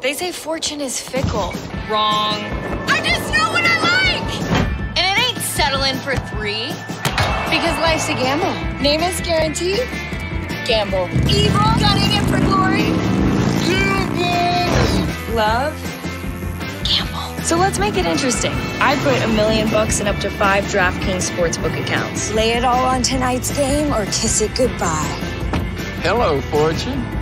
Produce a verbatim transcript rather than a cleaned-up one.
They say fortune is fickle. Wrong. I just know what I like! And it ain't settling for three. Because life's a gamble. Name is guaranteed. Gamble. Evil, gunning it for glory. Love. Gamble. So let's make it interesting. I put a million bucks in up to five DraftKings sportsbook accounts. Lay it all on tonight's game or kiss it goodbye. Hello, Fortune.